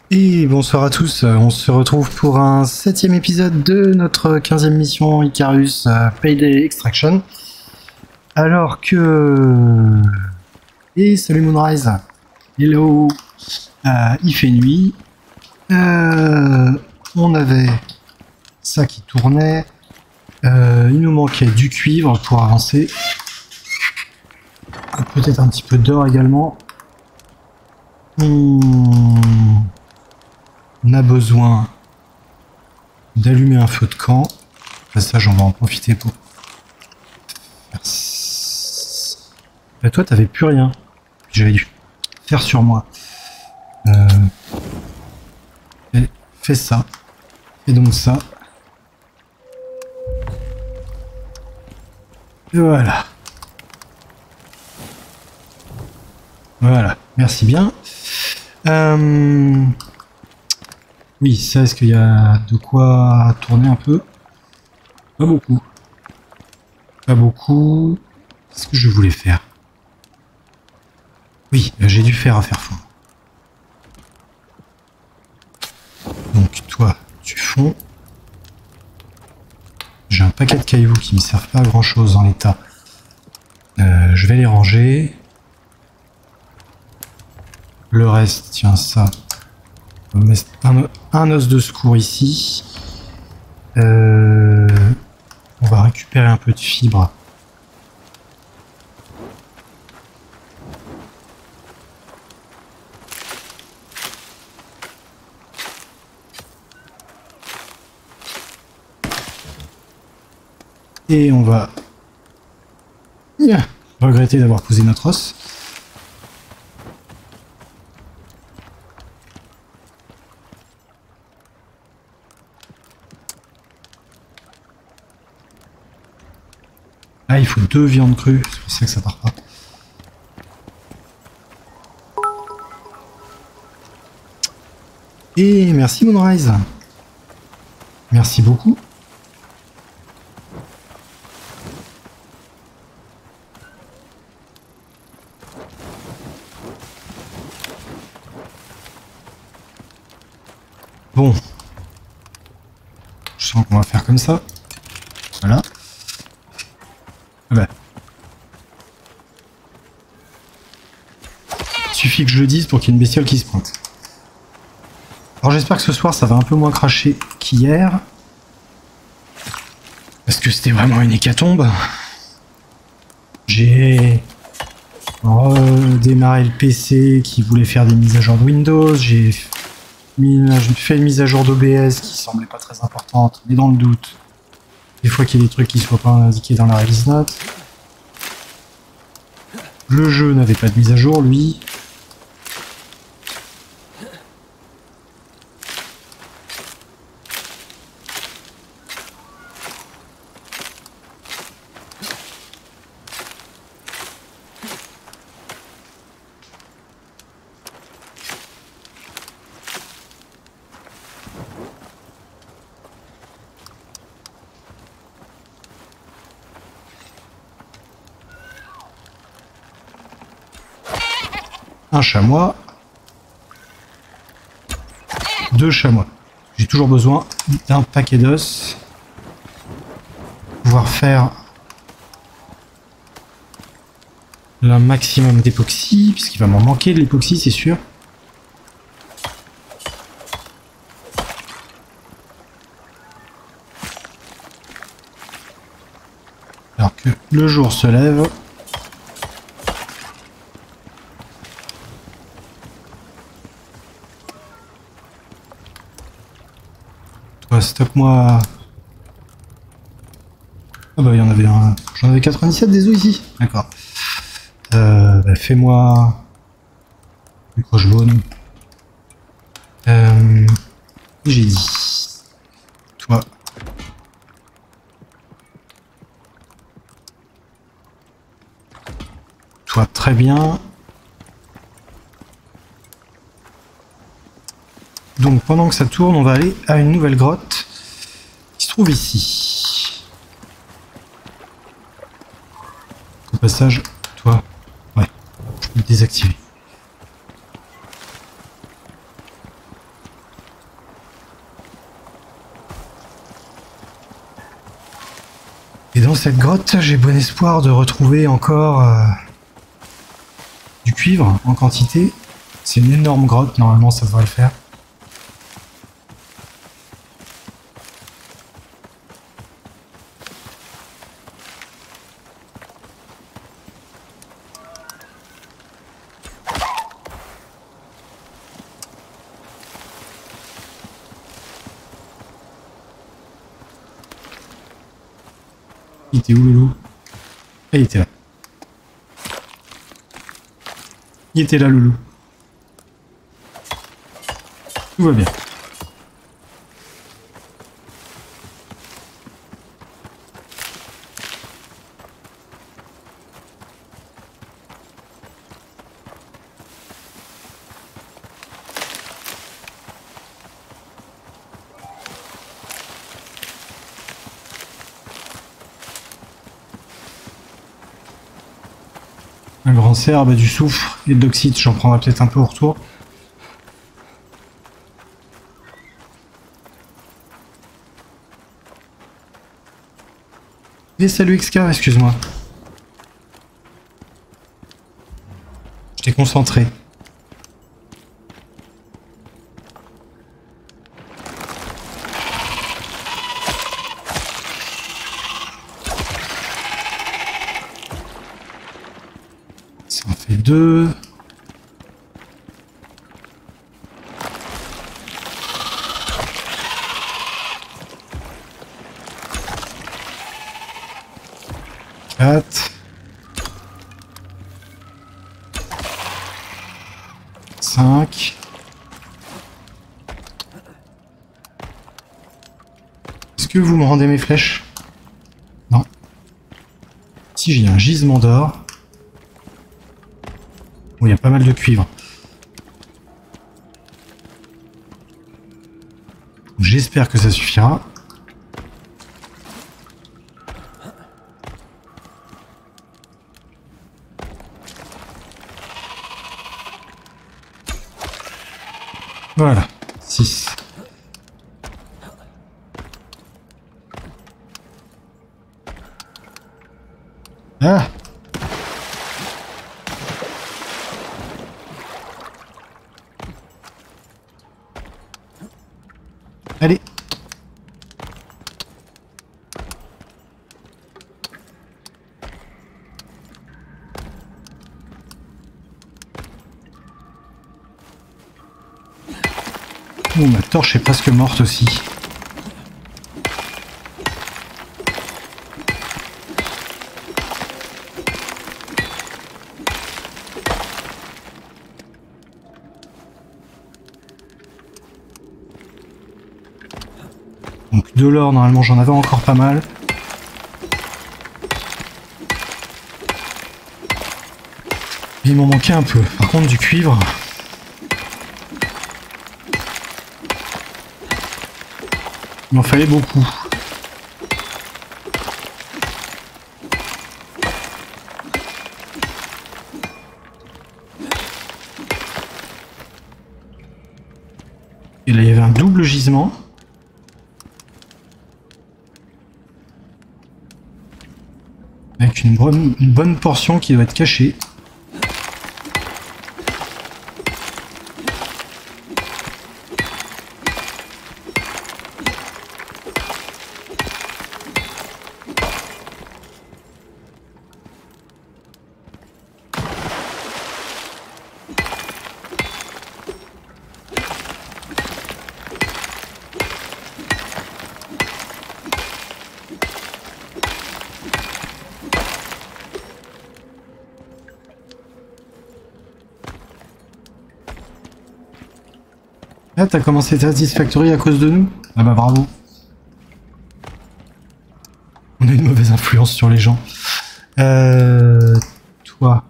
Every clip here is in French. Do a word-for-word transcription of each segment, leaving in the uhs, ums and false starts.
Et bonsoir à tous, on se retrouve pour un septième épisode de notre quinzième mission Icarus euh, Payday Extraction. Alors que... Et salut Moonrise. Hello. Euh, il fait nuit. Euh, on avait ça qui tournait. Euh, il nous manquait du cuivre pour avancer. Peut-être un petit peu d'or également. Hmm. On a besoin d'allumer un feu de camp. Ça, j'en vais en profiter pour faire... Bah, toi, t'avais plus rien. J'avais dû faire sur moi. Euh... Fais ça. Et donc ça. Et voilà. Voilà. Merci bien. Euh... Oui, ça, est-ce qu'il y a de quoi tourner un peu? Pas beaucoup. Pas beaucoup. Qu'est-ce que je voulais faire? Oui, j'ai du fer à faire fondre. Donc toi, tu fonds. J'ai un paquet de cailloux qui ne me servent pas à grand chose en l'état. Euh, je vais les ranger. Le reste, tiens, ça. On va mettre un, un os de secours ici. Euh, on va récupérer un peu de fibres. Et on va yeah, regretter d'avoir posé notre os. Ah, il faut deux viandes crues, c'est pour ça que ça part pas. Et merci Moonrise. Merci beaucoup. Bon. Je sens qu'on va faire comme ça. Voilà. Ah bah. Il suffit que je le dise pour qu'il y ait une bestiole qui se pointe. Alors j'espère que ce soir ça va un peu moins cracher qu'hier. Parce que c'était vraiment une hécatombe. J'ai redémarré le P C qui voulait faire des mises à jour de Windows. J'ai fait une mise à jour d'O B S qui semblait pas très importante, mais dans le doute. Des fois qu'il y a des trucs qui ne soient pas indiqués dans la release note. Le jeu n'avait pas de mise à jour, lui. Un chamois. Deux chamois. J'ai toujours besoin d'un paquet d'os pour pouvoir faire le maximum d'époxy, puisqu'il va m'en manquer de l'époxy, c'est sûr. Alors que le jour se lève. Stocke-moi. Ah bah il y en avait un. J'en avais quatre-vingt-dix-sept des os ici. D'accord. Euh, bah, fais-moi une croche-bonne. Euh, J'ai dit. Toi. Toi très bien. Donc pendant que ça tourne, on va aller à une nouvelle grotte qui se trouve ici. Au passage, toi, ouais, je peux le désactiver. Et dans cette grotte, j'ai bon espoir de retrouver encore euh, du cuivre en quantité. C'est une énorme grotte, normalement ça devrait le faire. Il était où le loup? Ah, il était là. Il était là le loup. Tout va bien. Un grand cerf, bah, du soufre et de l'oxyde, j'en prendrai peut-être un peu au retour. Et salut X K, excuse-moi. J'étais concentré. Ça en fait deux. Quatre. Cinq. Est-ce que vous me rendez mes flèches? Non. Si j'ai un gisement d'or. Bon, il y a pas mal de cuivre. J'espère que ça suffira. Voilà, six. Ah! Allez! Oh, ma torche est presque morte aussi. Donc de l'or, normalement j'en avais encore pas mal. Il m'en manquait un peu. Par contre du cuivre... il m'en fallait beaucoup. Et là il y avait un double gisement. Avec une bonne, une bonne portion qui doit être cachée. Ah, t'as commencé Satisfactory à cause de nous? Ah bah bravo. On a une mauvaise influence sur les gens. Euh... Toi.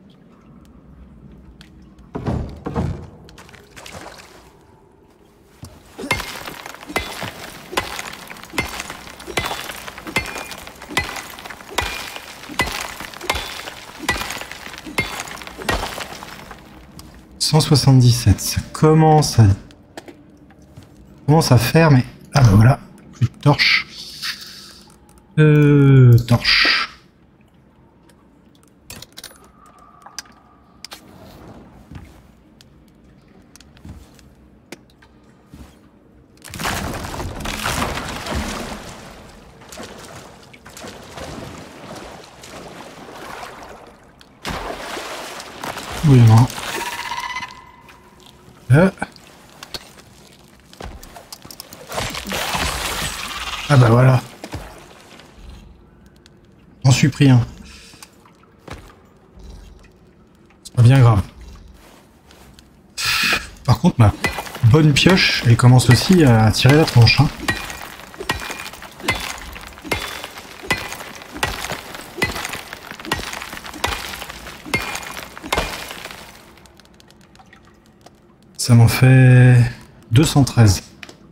cent soixante-dix-sept, ça commence à... commence à faire, mais... Ah bah voilà, plus de torches. Euh... Torche. Oui, non. Euh. Ah bah voilà. J'en suis pris un. C'est pas bien grave. Par contre, ma bonne pioche, elle commence aussi à tirer la tronche. Hein. Ça m'en fait deux cent treize.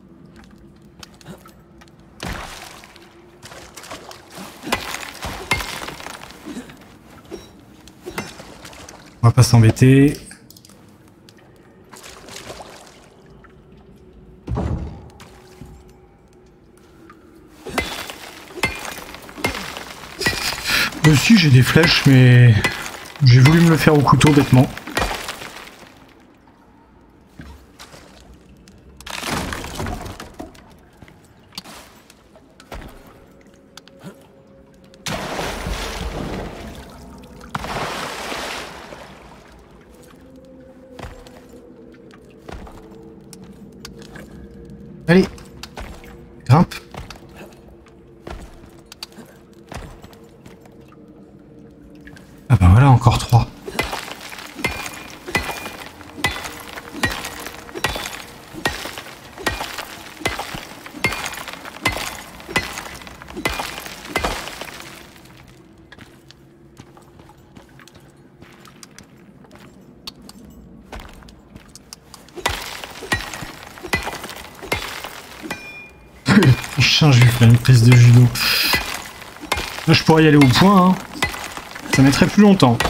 On va pas s'embêter. Aussi j'ai des flèches mais j'ai voulu me le faire au couteau bêtement. Allez, grimpe. Ah bah voilà, encore trois. Prochain, je lui ferai une prise de judo. Là, je pourrais y aller au point, hein. Ça mettrait plus longtemps.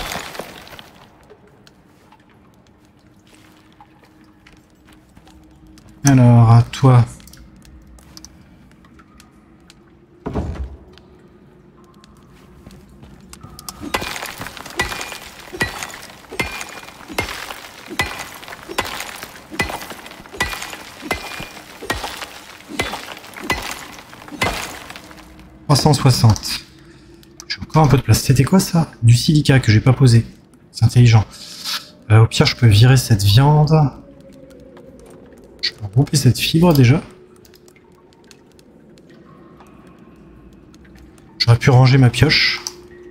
Alors, à toi. trois cent soixante. J'ai encore un peu de place. C'était quoi ça? Du silica que j'ai pas posé. C'est intelligent. Euh, au pire, je peux virer cette viande. Je peux regrouper cette fibre déjà. J'aurais pu ranger ma pioche.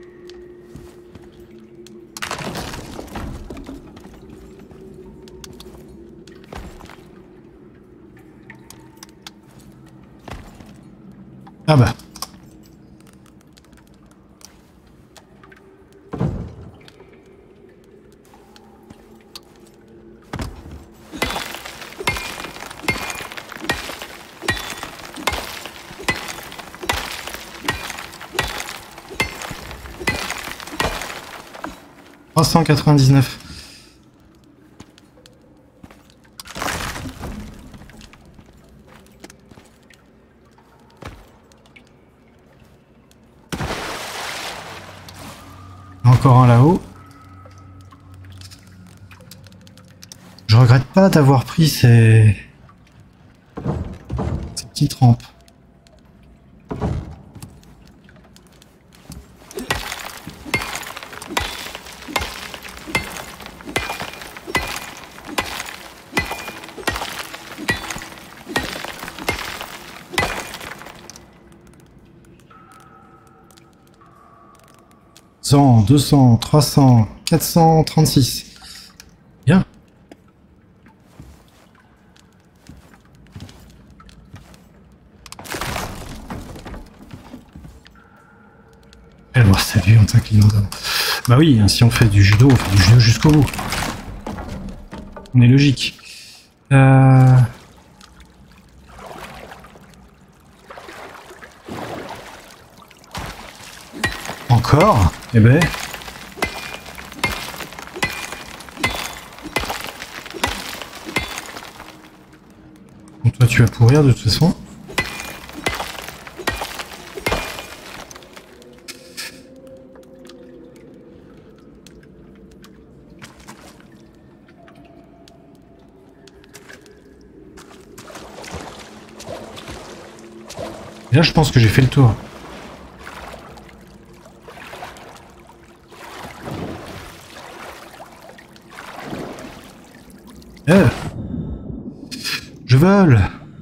Ah bah. trois cent quatre-vingt-dix-neuf. Encore un là-haut. Je regrette pas d'avoir pris ces... ces petites rampes. cent, deux cents, trois cents, quatre cent trente-six. Bien. Elle va voir sa vue en t'inclinant d'avant. Bah oui, si on fait du judo, on fait du judo jusqu'au bout. On est logique. Euh... Encore? Eh ben... Donc toi tu vas pourrir de toute façon. Et là, je pense que j'ai fait le tour. Euh, je vole.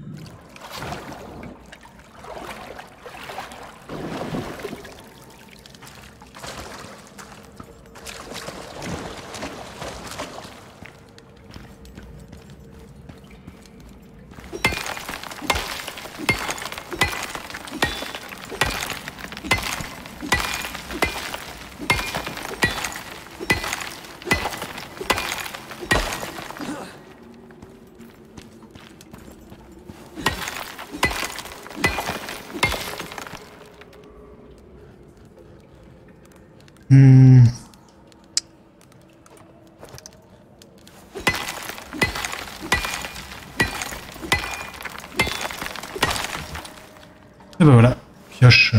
Hmm. Et ben voilà, pioche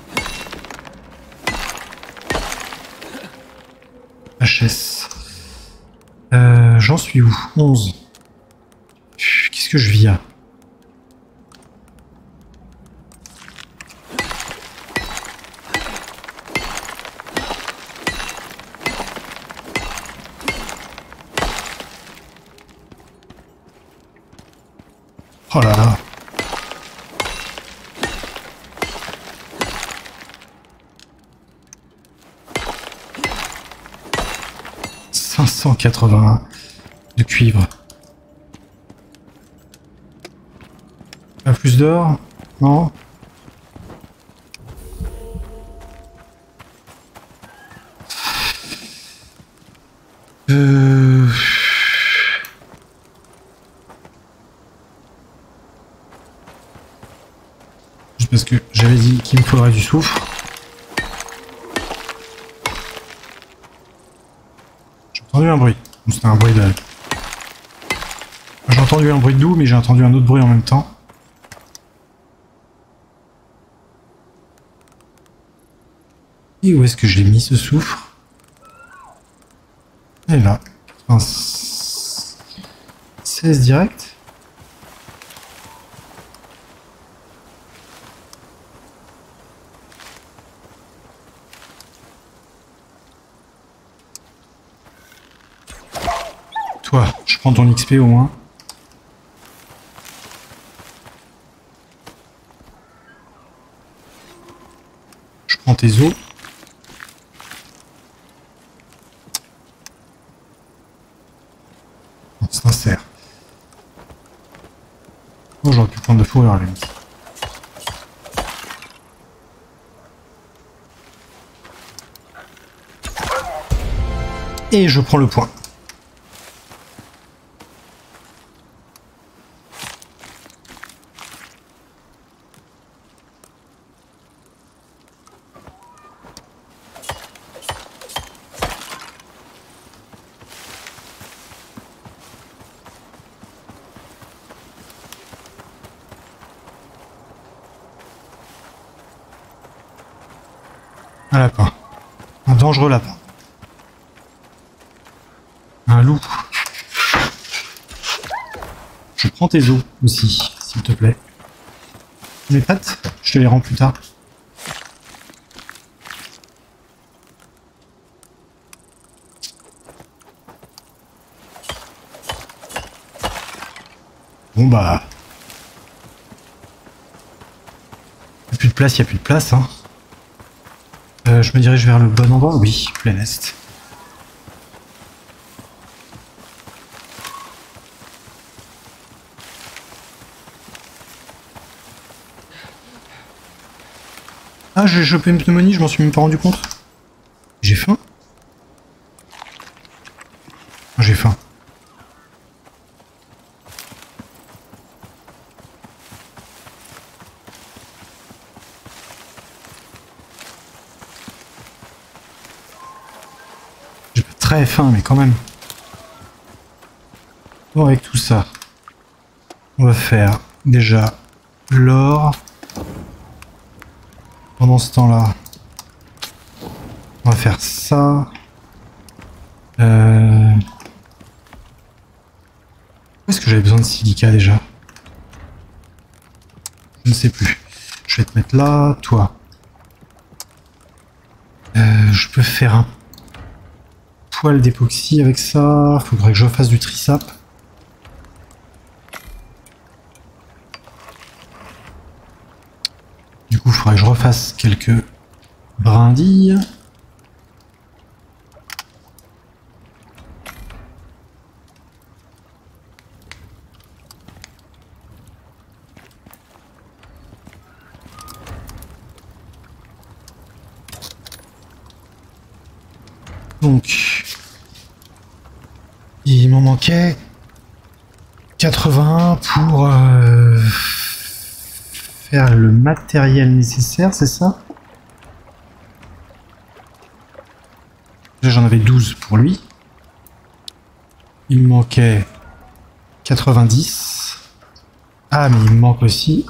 H S. Euh, J'en suis où? onze. Qu'est-ce que je vis là? Oh là là. cinq cent quatre-vingts de cuivre. Pas plus d'or? Non? Euh... Juste parce que j'avais dit qu'il me faudrait du soufre. J'ai entendu un bruit. C'était un bruit de... J'ai entendu un bruit de doux, mais j'ai entendu un autre bruit en même temps. Et où est-ce que je l'ai mis ce soufre? Et là. Enfin, seize direct. Toi, je prends ton X P au moins. Je prends tes os. Non, sincère. Oh, j'aurais pu prendre de fourrure à la limite. Et je prends le point. Un lapin. Un dangereux lapin. Un loup. Je prends tes os aussi, s'il te plaît. Mes pattes, je te les rends plus tard. Bon bah... Il n'y a plus de place, il n'y a plus de place, hein. Euh, je me dirige vers le bon endroit? Oui, plein est. Ah, j'ai chopé une pneumonie, je m'en suis même pas rendu compte. J'ai faim? J'ai faim. J'ai pas très faim, mais quand même. Bon, avec tout ça, on va faire déjà l'or. Pendant ce temps-là, on va faire ça. Euh... Où est-ce que j'avais besoin de silica déjà? Je ne sais plus. Je je vais te mettre là, toi. Euh, je peux faire un poil d'époxy avec ça. Faudrait que je fasse du trisap. Du coup, il faudrait que je refasse quelques brindilles. Donc, il m'en manquait quatre-vingts pour euh, faire le matériel nécessaire, c'est ça? J'en avais douze pour lui. Il me manquait quatre-vingt-dix. Ah, mais il me manque aussi...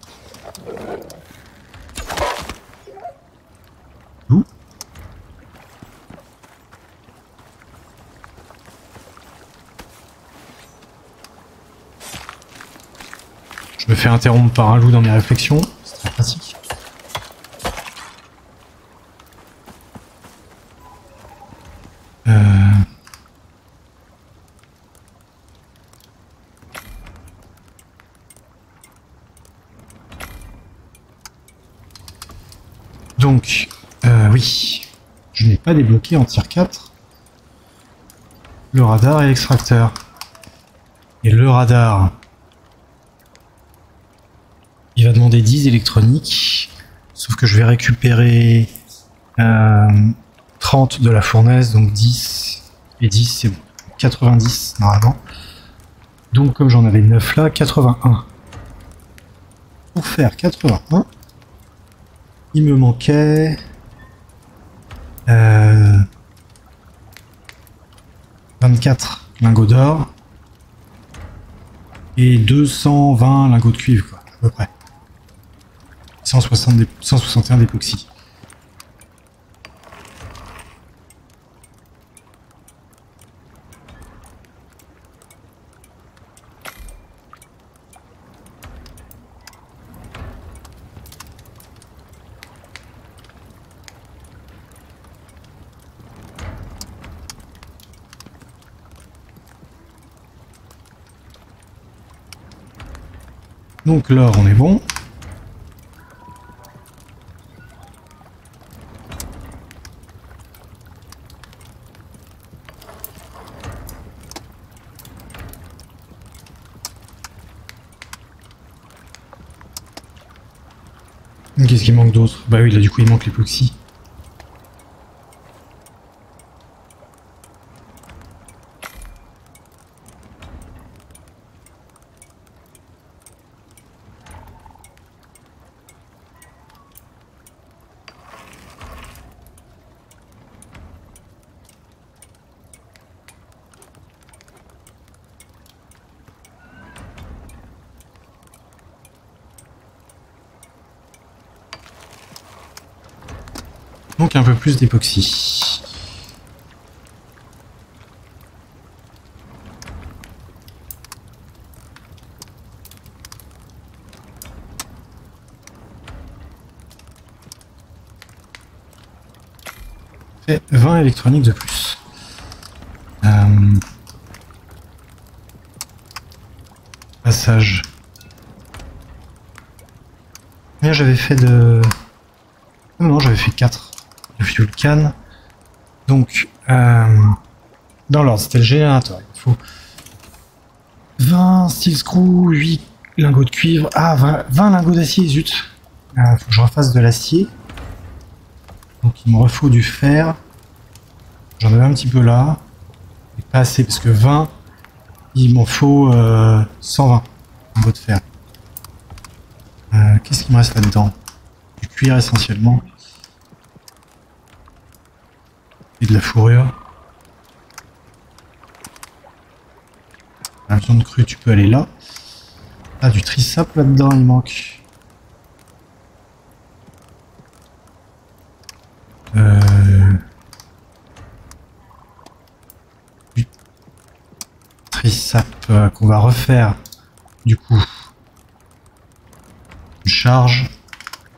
Où? Je me fais interrompre par un loup dans mes réflexions. C'est très pratique. Euh... Donc, euh, oui, je n'ai pas débloqué en tier quatre le radar et l'extracteur. Et le radar, il va demander dix électroniques, sauf que je vais récupérer euh, trente de la fournaise, donc dix, et dix c'est bon, quatre-vingt-dix normalement. Donc comme j'en avais neuf là, quatre-vingt-un. Pour faire quatre-vingt-un, il me manquait euh, vingt-quatre lingots d'or et deux cent vingt lingots de cuivre, quoi, à peu près. cent soixante, cent soixante et un d'époxy. Donc là, on est bon. Qu'est-ce qu'il manque d'autre? Bah oui, là du coup il manque l'époxy. Donc un peu plus d'époxy. Fait vingt électroniques de plus. Euh... Passage. Combien j'avais fait de... Non, non, j'avais fait quatre. Le fuel can. Donc, euh, dans l'ordre, c'était le générateur. Il faut vingt steel screw, huit lingots de cuivre. Ah, vingt, vingt lingots d'acier, zut. Il euh, faut que je refasse de l'acier. Donc, il me refaut du fer. J'en avais un petit peu là. Et pas assez, parce que vingt, il m'en faut euh, cent vingt lingots de fer. Euh, Qu'est-ce qu'il me reste là-dedans? Du cuir essentiellement. Et de la fourrure. La viande crue, tu peux aller là. Ah, du trisap là-dedans, il manque. Euh... Du trisap euh, qu'on va refaire. Du coup, une charge.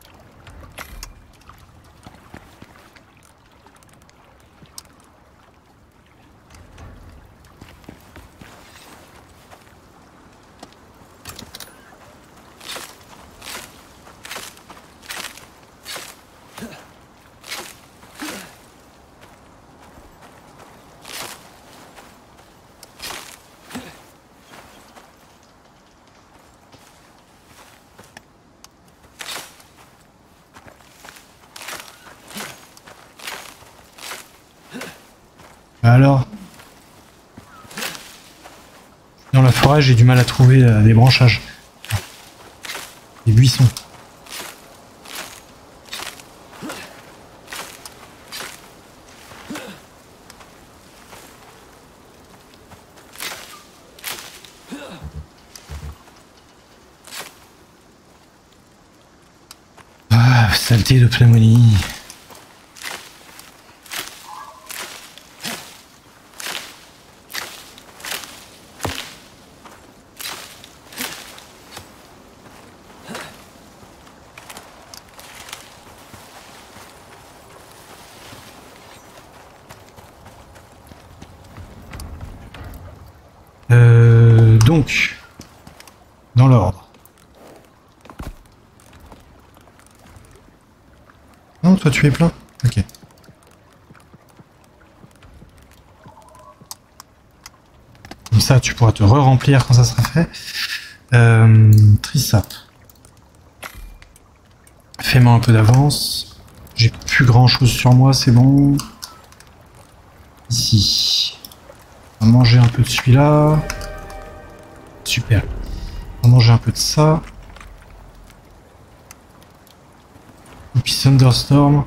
Bah alors, dans la forêt, j'ai du mal à trouver euh, des branchages. Des buissons. Ah, saleté de pneumonie. Euh, donc, dans l'ordre. Non, toi tu es plein. Ok. Comme ça, tu pourras te re-remplir quand ça sera fait. Euh, Trissap. Fais-moi un peu d'avance. J'ai plus grand chose sur moi, c'est bon. Ici. On va manger un peu de celui-là. Super. On va manger un peu de ça. Et puis Thunderstorm.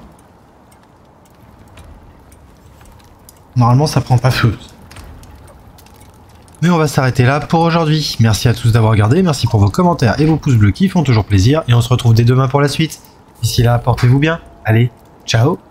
Normalement, ça prend pas feu. Mais on va s'arrêter là pour aujourd'hui. Merci à tous d'avoir regardé, merci pour vos commentaires et vos pouces bleus qui font toujours plaisir. Et on se retrouve dès demain pour la suite. D'ici là, portez-vous bien. Allez, ciao!